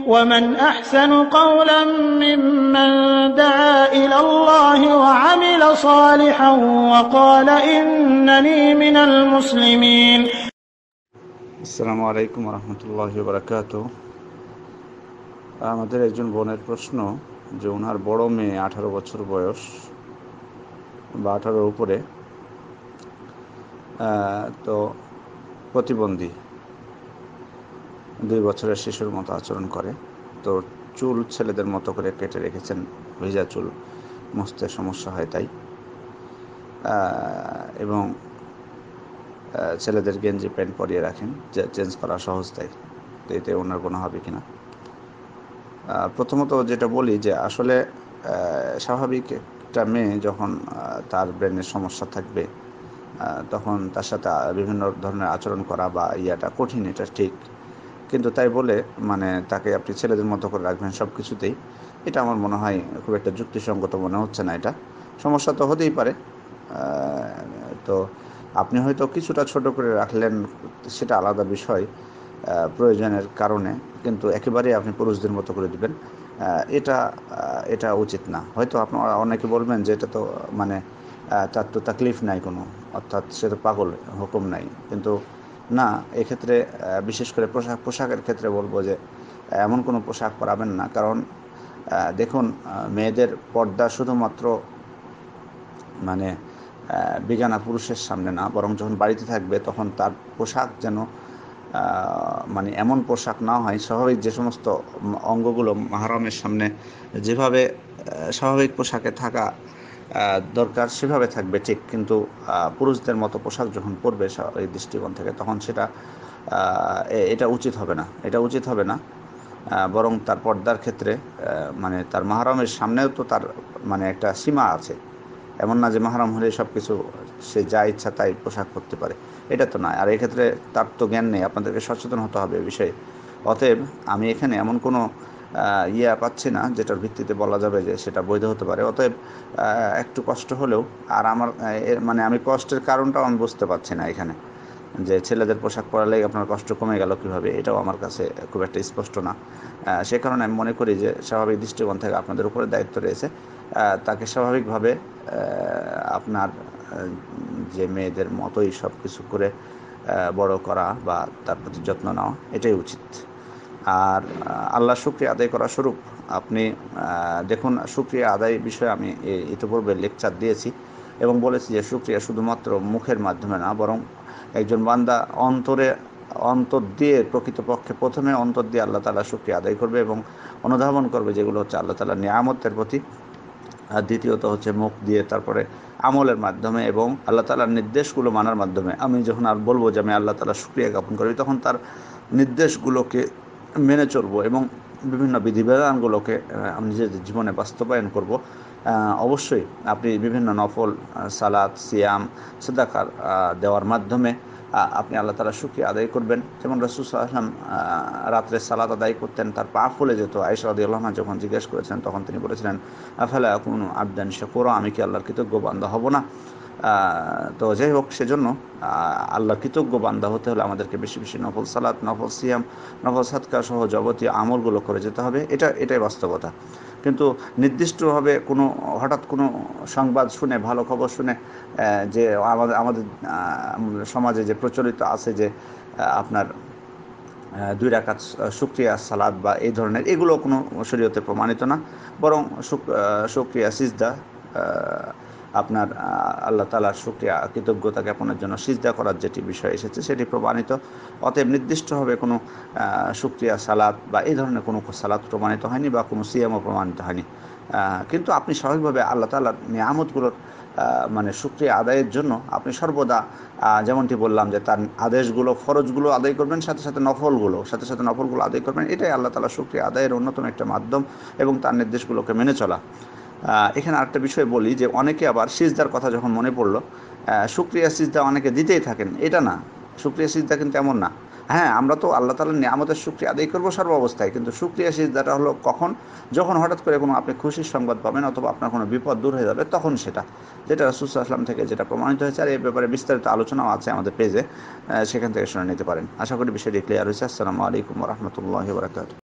ومن أحسن قولا ممن دعا إلى الله وعمل صالحا وقال إنني من المسلمين. আসসালামু আলাইকুম রহমতুল্লাহি বারাকাতুহু। আমাদের একজন বোনের প্রশ্ন যে ওনার বড় মেয়ে 18 বছর বয়স বা 18-এর উপরে, তো প্রতিবন্ধী, 2 বছরের শিশুর মতো আচরণ করে। তো চুল ছেলেদের মতো করে কেটে রেখেছেন, ভিজা চুল, মুছতে সমস্যা হয় তাই, এবং ছেলেদের গেঞ্জি প্যান্ট পরিয়ে রাখেন, চেঞ্জ করা সহজ তাই। তো এতে ওনার কোনো হবে কিনা? প্রথমত যেটা বলি যে আসলে স্বাভাবিক একটা মেয়ে যখন তার ব্রেনের সমস্যা থাকবে, তখন তার সাথে বিভিন্ন ধরনের আচরণ করা বা ইয়াটা কঠিন, এটা ঠিক। কিন্তু তাই বলে মানে তাকে আপনি ছেলেদের মতো করে রাখবেন সব কিছুতেই, এটা আমার মনে হয় খুব একটা যুক্তিসঙ্গত মনে হচ্ছে না। এটা সমস্যা তো হতেই পারে। তো আপনি হয়তো কিছুটা ছোট করে রাখলেন, সেটা আলাদা বিষয়, প্রয়োজনের কারণে, কিন্তু একেবারেই আপনি পুরুষদের মতো করে দিবেন, এটা এটা উচিত না। হয়তো আপনারা অনেকে বলবেন যে এটা তো মানে তার তো তাকলিফ নাই কোনো, অর্থাৎ সে তো পাগল, হুকুম নাই। কিন্তু না, এক্ষেত্রে বিশেষ করে পোশাকের ক্ষেত্রে বলবো যে এমন কোনো পোশাক পরাবেন না। কারণ দেখুন, মেয়েদের পর্দা শুধুমাত্র মানে বেগানা পুরুষের সামনে না, বরং যখন বাড়িতে থাকবে তখন তার পোশাক যেন মানে এমন পোশাক না হয়, স্বাভাবিক যে সমস্ত অঙ্গগুলো মাহরমের সামনে যেভাবে স্বাভাবিক পোশাকে থাকা দরকার সেভাবে থাকবে, ঠিক। কিন্তু পুরুষদের মতো পোশাক যখন পরবে এই দৃষ্টিকোণ থেকে, তখন সেটা এটা উচিত হবে না, এটা উচিত হবে না। বরং তার পর্দার ক্ষেত্রে মানে তার মাহরমের সামনেও তো তার মানে একটা সীমা আছে। এমন না যে মাহরম হলে সব কিছু সে যা ইচ্ছা তাই পোশাক পরতে পারে, এটা তো নয়। আর এক্ষেত্রে তার তো জ্ঞান নেই, আপনাদেরকে সচেতন হতে হবে এ বিষয়ে। অতএব আমি এখানে এমন কোনো পাচ্ছি না যেটার ভিত্তিতে বলা যাবে যে সেটা বৈধ হতে পারে। অতএব একটু কষ্ট হলেও, আর আমার মানে আমি কষ্টের কারণটাও আমি বুঝতে পারছি না এখানে, যে ছেলেদের পোশাক পরালেই আপনার কষ্ট কমে গেল কীভাবে, এটাও আমার কাছে খুব একটা স্পষ্ট না। সে কারণে আমি মনে করি যে স্বাভাবিক দৃষ্টিকোণ থেকে আপনাদের উপরে দায়িত্ব রয়েছে তাকে স্বাভাবিকভাবে আপনার যে মেয়েদের মতোই সব কিছু করে বড় করা বা তার প্রতি যত্ন নেওয়া, এটাই উচিত। আর আল্লাহ শুকরিয়া আদায় করা স্বরূপ আপনি দেখুন, শুকরিয়া আদায় বিষয়ে আমি ইতিপূর্বে লেকচার দিয়েছি এবং বলেছি যে শুকরিয়া শুধুমাত্র মুখের মাধ্যমে না, বরং একজন বান্দা অন্তর দিয়ে, প্রকৃতপক্ষে প্রথমে অন্তর দিয়ে আল্লাহ তাআলা শুকরিয়া আদায় করবে এবং অনুধাবন করবে যেগুলো হচ্ছে আল্লাহ তাআলার নিয়ামতের প্রতি। আর দ্বিতীয়ত হচ্ছে মুখ দিয়ে, তারপরে আমলের মাধ্যমে এবং আল্লাহ তাআলার নির্দেশগুলো মানার মাধ্যমে। আমি যখন আর বলবো যে আমি আল্লাহ তাআলার শুকরিয়া জ্ঞাপন করি, তখন তার নির্দেশগুলোকে মেনে চলবো এবং বিভিন্ন বিধিবিধানগুলোকে আমি নিজেদের জীবনে বাস্তবায়ন করব। অবশ্যই আপনি বিভিন্ন নফল সালাত, সিয়াম, সাদাকার দেওয়ার মাধ্যমে আপনি আল্লাহ তাআলার শুকরিয়া আদায় করবেন। যেমন রাসূল সাল্লাল্লাহু আলাইহি ওয়াসাল্লাম রাত্রে সালাত আদায় করতেন, তার পা ফুলে যেত। আয়েশা রাদিয়াল্লাহু আনহা যখন জিজ্ঞেস করেছেন, তখন তিনি বলেছিলেন, আফালা আকুনু আবদান শাকুরা, আমি কি আল্লাহর কৃতজ্ঞ বান্দা হব না? তো যাই হোক, সেজন্য আল্লাহর কৃতজ্ঞ বান্দা হতে হলে আমাদেরকে বেশি বেশি নফল সালাত, নফল সিয়াম, নফল সাদকা সহ যাবতীয় আমলগুলো করে যেতে হবে। এটাই বাস্তবতা। কিন্তু নির্দিষ্টভাবে হঠাৎ কোনো সংবাদ শুনে, ভালো খবর শুনে, যে আমাদের সমাজে যে প্রচলিত আছে যে আপনার 2 রাকাত শুকরিয়া সালাত বা এই ধরনের, এগুলো কোনো শরীয়তে প্রমাণিত না। বরং শুকরিয়া সিজদা, আপনার আল্লাহ তাআলার শুকরিয়া, কৃতজ্ঞতা জ্ঞাপনের জন্য সিজদা করার যেটি বিষয় এসেছে সেটি প্রমাণিত। অতএব নির্দিষ্টভাবে কোনো শুকরিয়া সালাত বা এই ধরনের কোনো সালাত প্রমাণিত হয়নি বা কোনো সিয়ামও প্রমাণিত হয়নি। কিন্তু আপনি স্বাভাবিকভাবে আল্লাহ তাআলার নিয়ামতগুলোর মানে শুকরিয়া আদায়ের জন্য আপনি সর্বদা যেমনটি বললাম যে তার আদেশগুলো, ফরজগুলো আদায় করবেন, সাথে সাথে নফলগুলো আদায় করবেন। এটাই আল্লাহ তাআলার শুকরিয়া আদায়ের অন্যতম একটা মাধ্যম এবং তার নির্দেশগুলোকে মেনে চলা। এখানে আরেকটা বিষয় বলি যে অনেকে আবার সিজদার কথা যখন মনে পড়লো, শুকরিয়া সিজদা অনেকে দিতেই থাকেন। এটা না, শুকরিয়া সিজদা কিন্তু এমন না। হ্যাঁ, আমরা তো আল্লাহ তাআলার নিয়ামতের শুকরিয়া আদায় করবো সর্ব অবস্থায়, কিন্তু শুকরিয়া সিজদাটা হলো কখন? যখন হঠাৎ করে কোনো আপনি খুশির সংবাদ পাবেন অথবা আপনার কোনো বিপদ দূর হয়ে যাবে, তখন সেটা, যেটা রাসূল সাল্লাল্লাহু আলাইহি ওয়াসাল্লাম থেকে যেটা প্রমাণিত হয়েছে। আর এই ব্যাপারে বিস্তারিত আলোচনাও আছে আমাদের পেজে, সেখান থেকে শুনে নিতে পারেন। আশা করি বিষয়টি ক্লিয়ার হয়েছে। আসসালামু আলাইকুম ওয়া রাহমাতুল্লাহি ওয়া বারাকাতুহু।